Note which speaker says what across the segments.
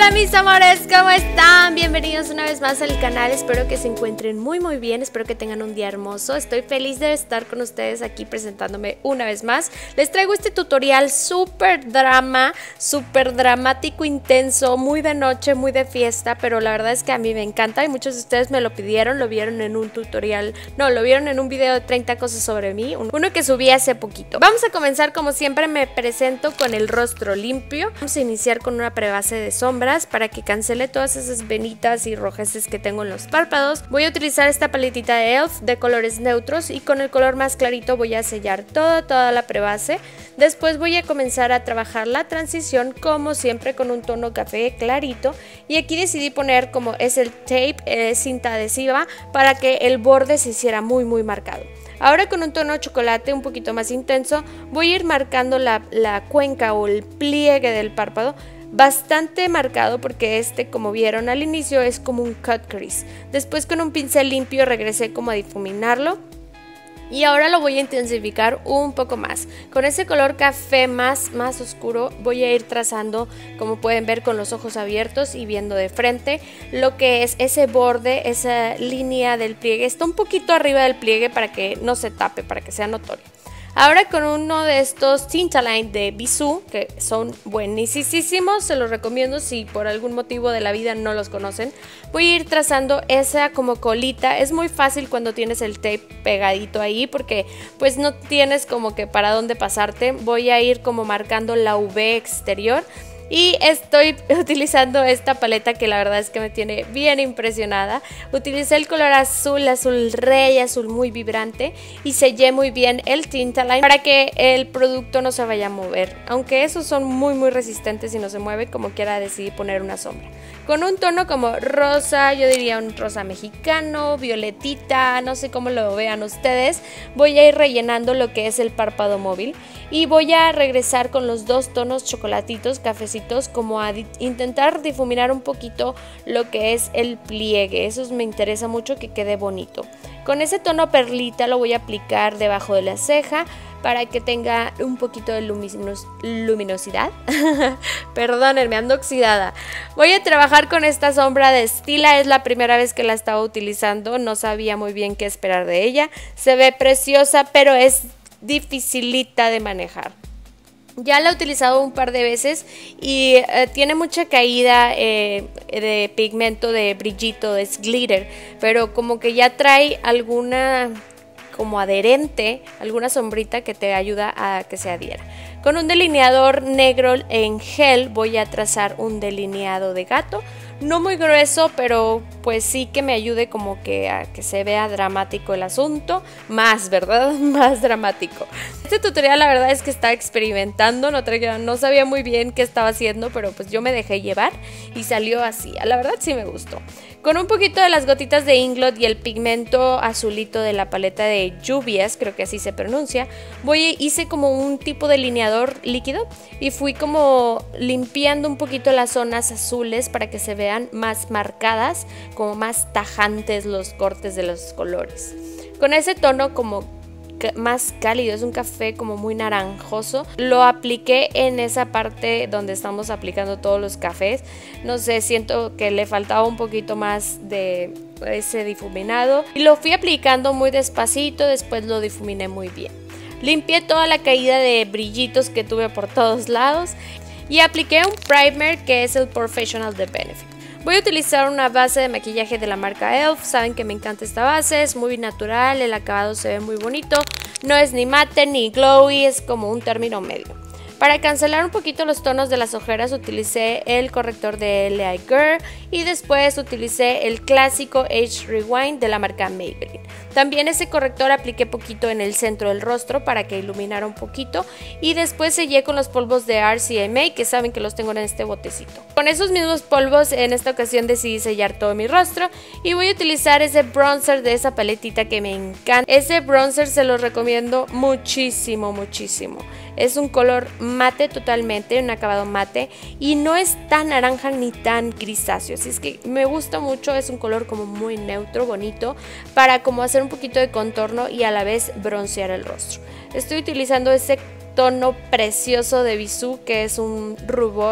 Speaker 1: Hola mis amores, ¿cómo están? Bienvenidos una vez más al canal, espero que se encuentren muy bien, espero que tengan un día hermoso. Estoy feliz de estar con ustedes aquí presentándome una vez más. Les traigo este tutorial súper dramático, intenso, muy de noche, muy de fiesta, pero la verdad es que a mí me encanta y muchos de ustedes me lo pidieron, lo vieron en un tutorial, no, lo vieron en un video de 30 cosas sobre mí, uno que subí hace poquito. Vamos a comenzar como siempre, me presento con el rostro limpio. Vamos a iniciar con una prebase de sombras para que cancele todas esas venitas y rojeces que tengo en los párpados. Voy a utilizar esta paletita de ELF de colores neutros y con el color más clarito voy a sellar toda la prebase. Después voy a comenzar a trabajar la transición como siempre con un tono café clarito y aquí decidí poner como es el tape, cinta adhesiva, para que el borde se hiciera muy marcado. Ahora con un tono chocolate un poquito más intenso voy a ir marcando la cuenca o el pliegue del párpado bastante marcado porque como vieron al inicio es como un cut crease. Después con un pincel limpio regresé como a difuminarlo y ahora lo voy a intensificar un poco más. Con ese color café más oscuro voy a ir trazando, como pueden ver, con los ojos abiertos y viendo de frente lo que es ese borde, esa línea del pliegue. Está un poquito arriba del pliegue para que no se tape, para que sea notorio. Ahora con uno de estos Tintaline de Bisú, que son buenísimos, se los recomiendo si por algún motivo de la vida no los conocen. Voy a ir trazando esa como colita. Es muy fácil cuando tienes el tape pegadito ahí porque pues no tienes como que para dónde pasarte. Voy a ir como marcando la V exterior. Y estoy utilizando esta paleta que la verdad es que me tiene bien impresionada. Utilicé el color azul rey, azul muy vibrante y sellé muy bien el Tintaline para que el producto no se vaya a mover. Aunque esos son muy resistentes y no se mueve, como quiera decidí poner una sombra. Con un tono como rosa, yo diría un rosa mexicano, violetita, no sé cómo lo vean ustedes. Voy a ir rellenando lo que es el párpado móvil y voy a regresar con los dos tonos chocolatitos, cafecitos, como a intentar difuminar un poquito lo que es el pliegue. Eso me interesa mucho que quede bonito. Con ese tono perlita lo voy a aplicar debajo de la ceja para que tenga un poquito de luminosidad. Perdónenme, ando oxidada. Voy a trabajar con esta sombra de Stila, es la primera vez que la estaba utilizando, no sabía muy bien qué esperar de ella. Se ve preciosa, pero es dificilita de manejar. Ya la he utilizado un par de veces y tiene mucha caída de pigmento, de brillito, de glitter, pero como que ya trae alguna como adherente, alguna sombrita que te ayuda a que se adhiera. Con un delineador negro en gel voy a trazar un delineado de gato, no muy grueso, pero pues sí que me ayude como que a que se vea dramático el asunto, ¿verdad? Más dramático. Este tutorial la verdad es que estaba experimentando, no sabía muy bien qué estaba haciendo, pero pues yo me dejé llevar y salió así, la verdad sí me gustó. Con un poquito de las gotitas de Inglot y el pigmento azulito de la paleta de lluvias, creo que así se pronuncia, hice como un tipo de delineador líquido y fui como limpiando un poquito las zonas azules para que se vean más marcadas, como más tajantes los cortes de los colores. Con ese tono como más cálido, es un café como muy naranjoso, lo apliqué en esa parte donde estamos aplicando todos los cafés. No sé, siento que le faltaba un poquito más de ese difuminado y lo fui aplicando muy despacito, después lo difuminé muy bien. Limpié toda la caída de brillitos que tuve por todos lados y apliqué un primer que es el Professional de Benefit. Voy a utilizar una base de maquillaje de la marca ELF, saben que me encanta esta base, es muy natural, el acabado se ve muy bonito, no es ni mate ni glowy, es como un término medio. Para cancelar un poquito los tonos de las ojeras utilicé el corrector de LA Girl y después utilicé el clásico Age Rewind de la marca Maybelline. También ese corrector apliqué poquito en el centro del rostro para que iluminara un poquito y después sellé con los polvos de RCMA, que saben que los tengo en este botecito. Con esos mismos polvos en esta ocasión decidí sellar todo mi rostro y voy a utilizar ese bronzer de esa paletita que me encanta. Ese bronzer se los recomiendo muchísimo. Es un color mate totalmente, un acabado mate y no es tan naranja ni tan grisáceo, así es que me gusta mucho, es un color como muy neutro, bonito, para como hacer un poquito de contorno y a la vez broncear el rostro. Estoy utilizando ese tono precioso de Bisú que es un rubor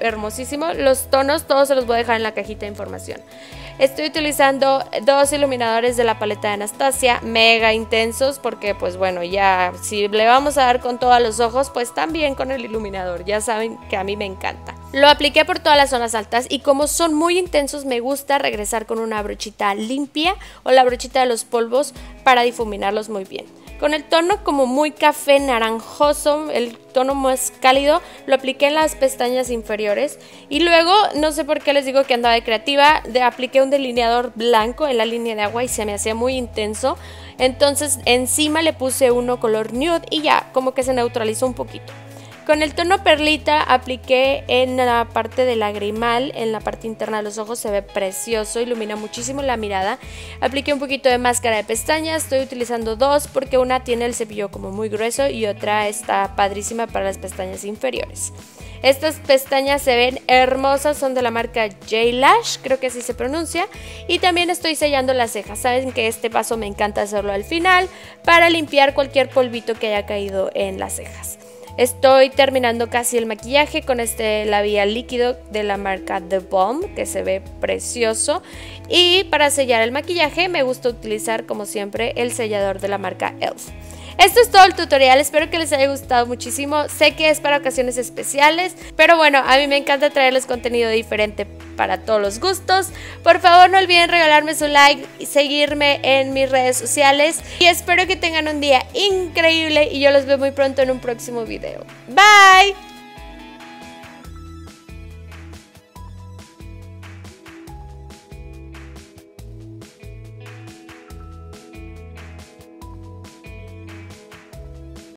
Speaker 1: hermosísimo. Los tonos todos se los voy a dejar en la cajita de información. Estoy utilizando 2 iluminadores de la paleta de Anastasia, mega intensos, porque pues bueno, ya si le vamos a dar con todos los ojos, pues también con el iluminador, ya saben que a mí me encanta. Lo apliqué por todas las zonas altas y como son muy intensos me gusta regresar con una brochita limpia o la brochita de los polvos para difuminarlos muy bien. Con el tono como muy café naranjoso, el tono más cálido, lo apliqué en las pestañas inferiores y luego, no sé por qué les digo que andaba de creativa, apliqué un delineador blanco en la línea de agua y se me hacía muy intenso, entonces encima le puse uno color nude y ya, como que se neutralizó un poquito. Con el tono perlita apliqué en la parte del lagrimal, en la parte interna de los ojos, se ve precioso, ilumina muchísimo la mirada. Apliqué un poquito de máscara de pestañas, estoy utilizando 2 porque una tiene el cepillo como muy grueso y otra está padrísima para las pestañas inferiores. Estas pestañas se ven hermosas, son de la marca J-Lash, creo que así se pronuncia. Y también estoy sellando las cejas, saben que este paso me encanta hacerlo al final para limpiar cualquier polvito que haya caído en las cejas. Estoy terminando casi el maquillaje con este labial líquido de la marca The Balm, que se ve precioso. Y para sellar el maquillaje me gusta utilizar, como siempre, el sellador de la marca e.l.f. Esto es todo el tutorial, espero que les haya gustado muchísimo. Sé que es para ocasiones especiales, pero bueno, a mí me encanta traerles contenido diferente para todos los gustos. Por favor, no olviden regalarme su like y seguirme en mis redes sociales. Y espero que tengan un día increíble y yo los veo muy pronto en un próximo video. Bye.